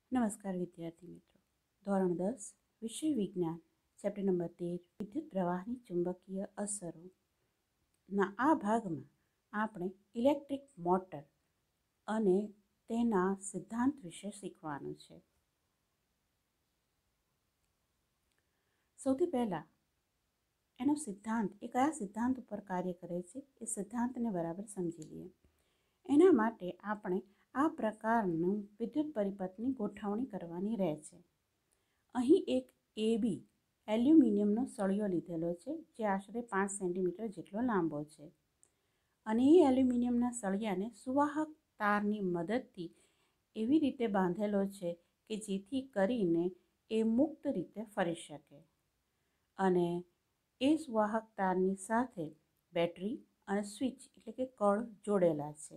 નમસ્કાર વિદ્યાર્થી મિત્રો. ધોરણ 10 વિષય વિજ્ઞાન ચેપ્ટર નંબર 13 વિદ્યુત પ્રવાહની ચુંબકીય અસરોના આ ભાગમાં આપણે ઇલેક્ટ્રિક મોટર અને તેના સિદ્ધાંત વિશે શીખવાનું છે. સૌથી પહેલાં એનો સિદ્ધાંત એ કયા સિદ્ધાંત ઉપર કાર્ય કરે છે એ સિદ્ધાંતને બરાબર સમજી લઈએ. એના માટે આપણે આ પ્રકારનું વિદ્યુત પરિપથની ગોઠવણી કરવાની રહે છે. અહીં એક AB એલ્યુમિનિયમનો સળિયો લીધેલો છે જે આશરે 5 સેન્ટીમીટર જેટલો લાંબો છે અને એ એલ્યુમિનિયમના સળિયાને સુવાહક તારની મદદથી એવી રીતે બાંધેલો છે કે જેથી કરીને એ મુક્ત રીતે ફરી શકે અને એ સુવાહક તારની સાથે બેટરી અને સ્વિચ એટલે કે કળ જોડેલા છે.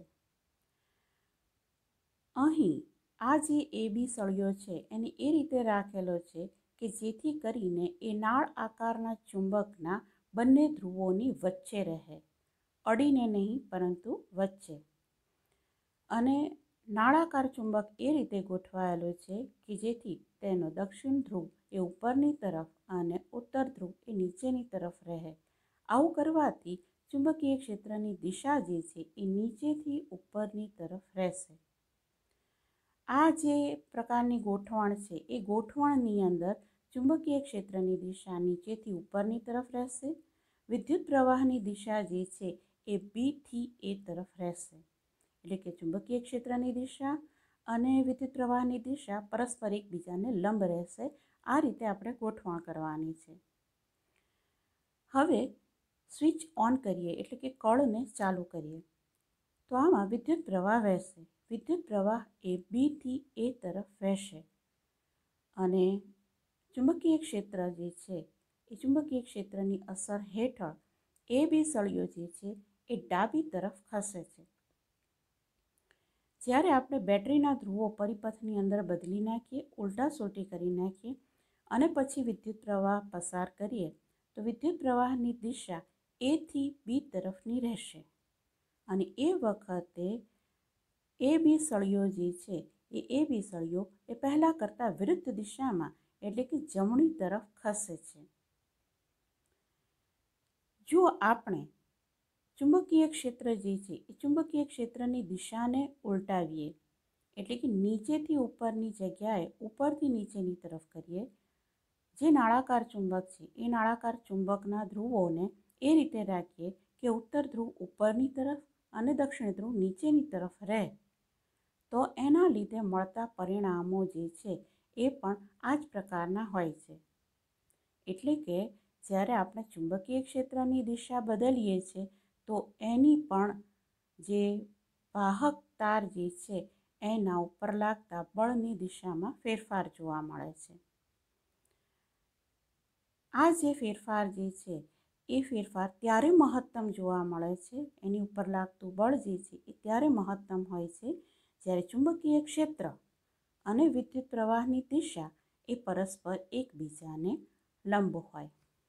અહીં આ જે AB સળિયો છે એને એ રીતે રાખેલો છે કે જેથી કરીને એ નાળ આકારના ચુંબકના બંને ધ્રુવોની વચ્ચે રહે, અડીને નહીં પરંતુ વચ્ચે. અને નાળાકાર ચુંબક એ રીતે ગોઠવાયેલો છે કે જેથી તેનો દક્ષિણ ધ્રુવ એ ઉપરની તરફ અને ઉત્તર ધ્રુવ એ નીચેની તરફ રહે. આવું કરવાથી ચુંબકીય ક્ષેત્રની દિશા જે છે એ નીચેથી ઉપરની તરફ રહેશે. આ જે પ્રકારની ગોઠવણ છે એ ગોઠવણની અંદર ચુંબકીય ક્ષેત્રની દિશા નીચેથી ઉપરની તરફ રહેશે. વિદ્યુત પ્રવાહની દિશા જે છે એ B થી A તરફ રહેશે. એટલે કે ચુંબકીય ક્ષેત્રની દિશા અને વિદ્યુત પ્રવાહની દિશા પરસ્પર એકબીજાને લંબ રહેશે. આ રીતે આપણે ગોઠવણ કરવાની છે. હવે સ્વિચ ઓન કરીએ એટલે કે કળને ચાલુ કરીએ તો આમાં વિદ્યુત પ્રવાહ વહેશે. વિદ્યુત પ્રવાહ એ B થી A તરફ વહેશે અને ચુંબકીય ક્ષેત્ર જે છે એ ચુંબકીય ક્ષેત્રની અસર હેઠળ AB સળિયો જે છે એ ડાબી તરફ ખસે છે. જ્યારે આપણે બેટરીના ધ્રુવો પરિપથની અંદર બદલી નાખીએ, ઉલટા સુલટી કરી નાખીએ અને પછી વિદ્યુત પ્રવાહ પસાર કરીએ તો વિદ્યુત પ્રવાહની દિશા A થી B તરફની રહેશે અને એ વખતે AB સળિયો જે છે એ AB સળિયો એ પહેલાં કરતાં વિરુદ્ધ દિશામાં એટલે કે જમણી તરફ ખસે છે. જો આપણે ચુંબકીય ક્ષેત્ર જે છે એ ચુંબકીય ક્ષેત્રની દિશાને ઉલટાવીએ એટલે કે નીચેથી ઉપરની જગ્યાએ ઉપરથી નીચેની તરફ કરીએ, જે નાળાકાર ચુંબક છે એ નાળાકાર ચુંબકના ધ્રુવોને એ રીતે રાખીએ કે ઉત્તર ધ્રુવ ઉપરની તરફ અને દક્ષિણ ધ્રુવ નીચેની તરફ રહે તો એના લીધે મળતા પરિણામો જે છે એ પણ આ જ પ્રકારના હોય છે. એટલે કે જ્યારે આપણે ચુંબકીય ક્ષેત્રની દિશા બદલીએ છીએ તો એની પણ જે વાહક તાર જે છે એના ઉપર લાગતા બળની દિશામાં ફેરફાર જોવા મળે છે. આ જે ફેરફાર જે છે એ ફેરફાર ત્યારે મહત્તમ જોવા મળે છે, એની ઉપર લાગતું બળ જે છે એ ત્યારે મહત્તમ હોય છે જ્યારે ચુંબકીય ક્ષેત્ર અને વિદ્યુત પ્રવાહની દિશા એ પરસ્પર એકબીજાને લંબ હોય.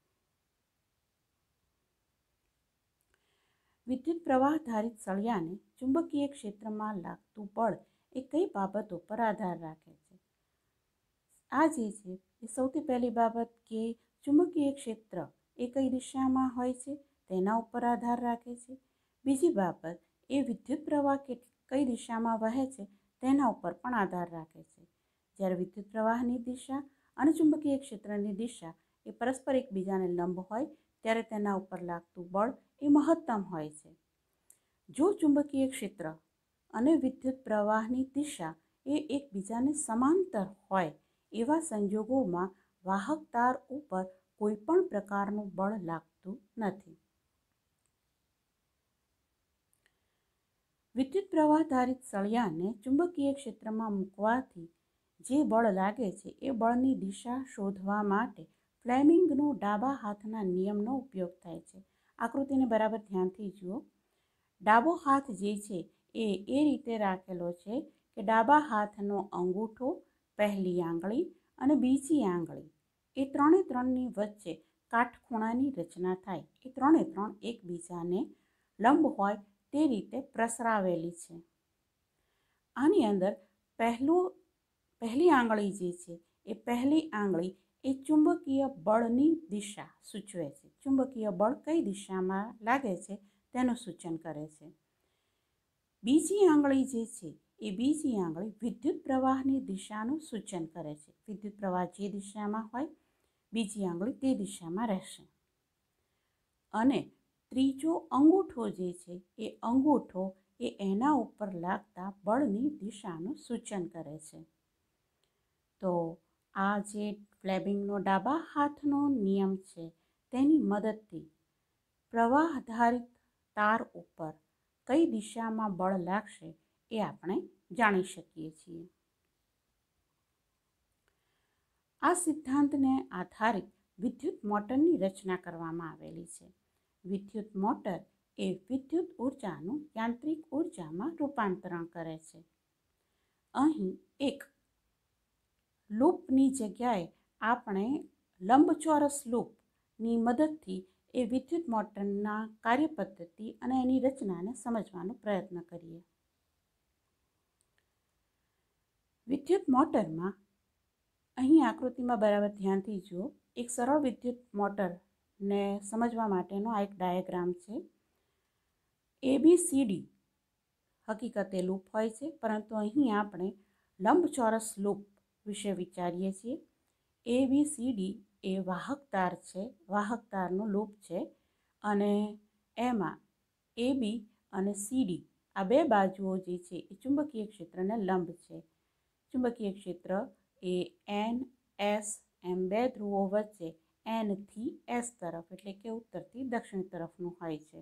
વિદ્યુત પ્રવાહ ધારિત સળિયાને ચુંબકીય ક્ષેત્રમાં લાગતું બળ એ કઈ બાબતો પર આધાર રાખે છે? આ જે છે એ સૌથી પહેલી બાબત કે ચુંબકીય ક્ષેત્ર એ કઈ દિશામાં હોય છે તેના ઉપર આધાર રાખે છે. બીજી બાબત એ વિદ્યુત પ્રવાહ કઈ દિશામાં વહે છે તેના ઉપર પણ આધાર રાખે છે. જ્યારે વિદ્યુત પ્રવાહની દિશા અને ચુંબકીય ક્ષેત્રની દિશા એ પરસ્પર એકબીજાને લંબ હોય ત્યારે તેના ઉપર લાગતું બળ એ મહત્તમ હોય છે. જો ચુંબકીય ક્ષેત્ર અને વિદ્યુત પ્રવાહની દિશા એ એકબીજાને સમાંતર હોય એવા સંજોગોમાં વાહક તાર ઉપર કોઈ પણ પ્રકારનું બળ લાગતું નથી. વિદ્યુત પ્રવાહ ધારિત સળિયાને ચુંબકીય ક્ષેત્રમાં મૂકવાથી જે બળ લાગે છે એ બળની દિશા શોધવા માટે ફ્લેમિંગનો ડાબા હાથના નિયમનો ઉપયોગ થાય છે. આકૃતિને બરાબર ધ્યાનથી જુઓ. ડાબો હાથ જે છે એ રીતે રાખેલો છે કે ડાબા હાથનો અંગૂઠો, પહેલી આંગળી અને બીજી આંગળી એ ત્રણની વચ્ચે કાટખૂણાની રચના થાય. એ ત્રણ એકબીજાને લંબ હોય તે રીતે પ્રસરાવેલી છે. આની અંદર પહેલી આંગળી જે છે એ પહેલી આંગળી એ ચુંબકીય બળની દિશા સૂચવે છે. ચુંબકીય બળ કઈ દિશામાં લાગે છે તેનું સૂચન કરે છે. બીજી આંગળી જે છે એ બીજી આંગળી વિદ્યુત પ્રવાહની દિશાનું સૂચન કરે છે. વિદ્યુત પ્રવાહ જે દિશામાં હોય બીજી આંગળી તે દિશામાં રહેશે. અને ત્રીજો અંગૂઠો જે છે એ અંગૂઠો એ એના ઉપર લાગતા બળની દિશાનું સૂચન કરે છે. તો આ જે ફ્લેમિંગનો ડાબા હાથનો નિયમ છે તેની મદદથી પ્રવાહ આધારિત તાર ઉપર કઈ દિશામાં બળ લાગશે એ આપણે જાણી શકીએ છીએ. આ સિદ્ધાંતને આધારિત વિદ્યુત મોટરની રચના કરવામાં આવેલી છે. વિદ્યુત મોટર એ વિદ્યુત ઉર્જાનું યાંત્રિક ઉર્જામાં રૂપાંતરણ કરે છે. અહીં એક લૂપની જગ્યાએ આપણે લંબચોરસ લૂપની મદદથી એ વિદ્યુત મોટરના કાર્યપદ્ધતિ અને એની રચનાને સમજવાનો પ્રયત્ન કરીએ. વિદ્યુત મોટરમાં અહીં આકૃતિમાં બરાબર ધ્યાનથી જુઓ. એક સરળ વિદ્યુત મોટરને સમજવા માટેનો આ એક ડાયાગ્રામ છે. ABCD હકીકતે લૂપ હોય છે, પરંતુ અહીં આપણે લંબચોરસ લૂપ વિશે વિચારીએ છીએ. ABCD એ વાહક તાર છે, વાહક તારનો લૂપ છે અને એમાં AB અને CD આ બે બાજુઓ જે છે એ ચુંબકીય ક્ષેત્રને લંબ છે. ચુંબકીય ક્ષેત્ર એ N, S એમ બે ધ્રુવો વચ્ચે N થી S તરફ એટલે કે ઉત્તરથી દક્ષિણ તરફનું હોય છે.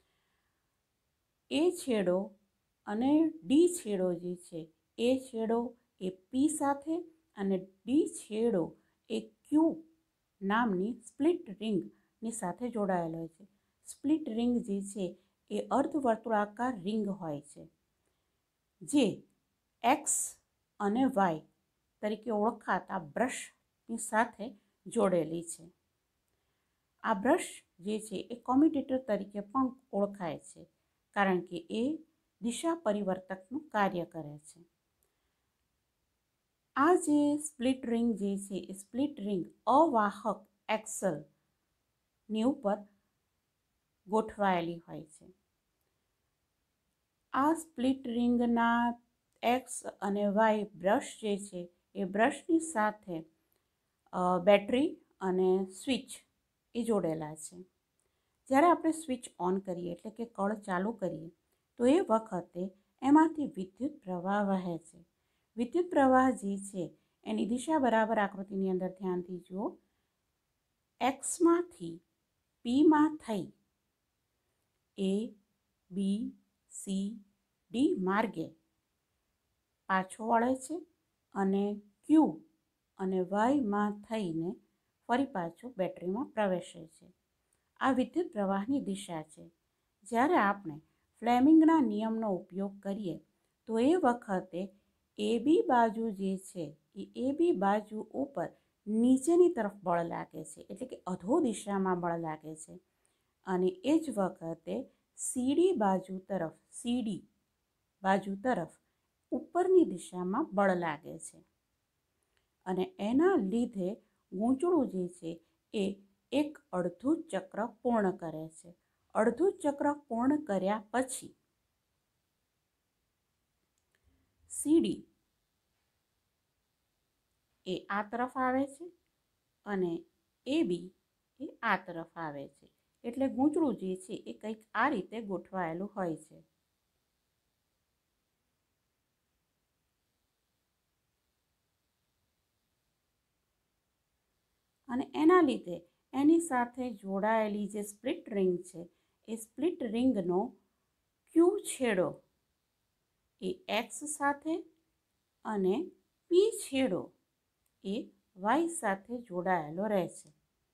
એ છેડો અને ડી છેડો જે છે એ છેડો એ P સાથે અને ડી છેડો એ Q નામની સ્પ્લિટ રિંગની સાથે જોડાયેલો હોય છે. સ્પ્લિટ રિંગ જે છે એ અર્ધવર્તુળાકાર રિંગ હોય છે જે X અને Y તરીકે ઓળખાતા બ્રશની સાથે જોડેલી છે. આ બ્રશ જે છે એ કોમ્યુટેટર તરીકે પણ ઓળખાય છે, કારણ કે એ દિશા પરિવર્તકનું કાર્ય કરે છે. આ જે સ્પ્લિટ રિંગ જે છે એ સ્પ્લિટ રિંગ અવાહક એક્સલની ઉપર ગોઠવાયેલી હોય છે. આ સ્પ્લિટ રિંગના એક્સ અને વાય બ્રશ જે છે એ બ્રશની સાથે બેટરી અને સ્વિચ એ જોડેલા છે. જ્યારે આપણે સ્વિચ ઓન કરીએ એટલે કે કળ ચાલુ કરીએ તો એ વખતે એમાંથી વિદ્યુત પ્રવાહ વહે છે. વિદ્યુત પ્રવાહ જે છે એની દિશા બરાબર આકૃતિની અંદર ધ્યાનથી જુઓ. એક્સમાંથી પીમાં થઈ A, B, C, D માર્ગે પાછો વળે છે અને Q અને Yમાં થઈને ફરી પાછો બેટરીમાં પ્રવેશે છે. આ વિદ્યુત પ્રવાહની દિશા છે. જ્યારે આપણે ફ્લેમિંગના નિયમનો ઉપયોગ કરીએ તો એ વખતે AB બાજુ જે છે એ AB બાજુ ઉપર નીચેની તરફ બળ લાગે છે, એટલે કે અધો દિશામાં બળ લાગે છે. અને એ જ વખતે CD બાજુ તરફ ઉપરની દિશામાં બળ લાગે છે. અને એના લીધે ગૂંચળું જે છે એ એક અડધું ચક્ર પૂર્ણ કરે છે. અડધું ચક્ર પૂર્ણ કર્યા પછી CD એ આ તરફ આવે છે અને AB એ આ તરફ આવે છે. એટલે ગૂંચળું જે છે એ કંઈક આ રીતે ગોઠવાયેલું હોય છે. અને એના લીધે એની સાથે જોડાયેલી જે સ્પ્લિટ રિંગ છે એ સ્પ્લિટ રિંગનો Q છેડો એ X સાથે અને P છેડો એ Y સાથે જોડાયેલો રહે છે.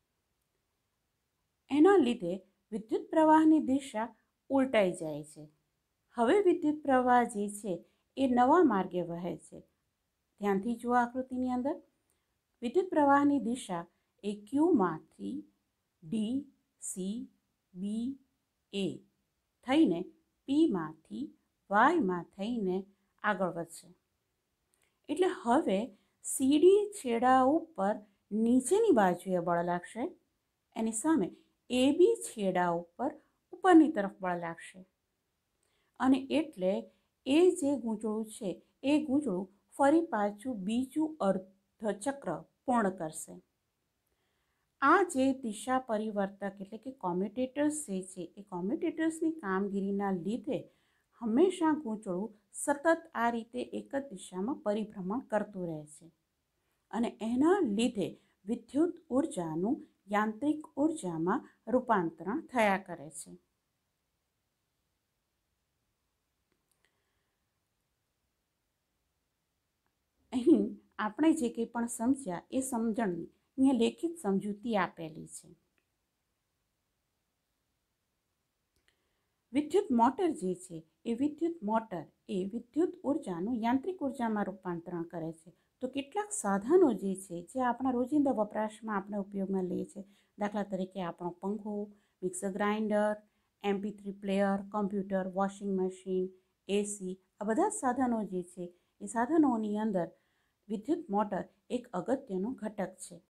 એના લીધે વિદ્યુત પ્રવાહની દિશા ઉલટાઈ જાય છે. હવે વિદ્યુત પ્રવાહ જે છે એ નવા માર્ગે વહે છે. ધ્યાનથી જુઓ આકૃતિની અંદર. વિદ્યુત પ્રવાહની દિશા એ Qમાંથી D, C, B, A થઈને Pમાંથી Yમાં થઈને આગળ વધશે. એટલે હવે સીડી છેડા ઉપર નીચેની બાજુએ બળ લાગશે, એની સામે AB છેડા ઉપર ઉપરની તરફ બળ લાગશે. અને એટલે એ જે ગૂંચળું છે એ ગૂંચળું ફરી પાછું બીજું અર્ધચક્ર પૂર્ણ કરશે. આ જે દિશા પરિવર્તક એટલે કે કોમ્યુટેટર્સ જે છે એ કોમ્યુટેટર્સની કામગીરીના લીધે હંમેશા ગૂંચળું સતત આ રીતે એક જ દિશામાં પરિભ્રમણ કરતું રહે છે અને એના લીધે વિદ્યુત ઉર્જાનું યાંત્રિક ઉર્જામાં રૂપાંતરણ થયા કરે છે. અહીં આપણે જે કંઈ પણ સમજ્યા એ સમજણની અહીંયા લેખિત સમજૂતી આપેલી છે. વિદ્યુત મોટર જે છે એ વિદ્યુત મોટર એ વિદ્યુત ઉર્જાનું યાંત્રિક ઉર્જામાં રૂપાંતરણ કરે છે. તો કેટલાક સાધનો જે છે જે આપણા રોજિંદા વપરાશમાં આપણે ઉપયોગમાં લઈએ છીએ, દાખલા તરીકે આપણો પંખો, mixer grinder, MP3 player, computer, washing machine, AC, આ બધા સાધનો જે છે એ સાધનોની અંદર વિદ્યુત મોટર એક અગત્યનો ઘટક છે.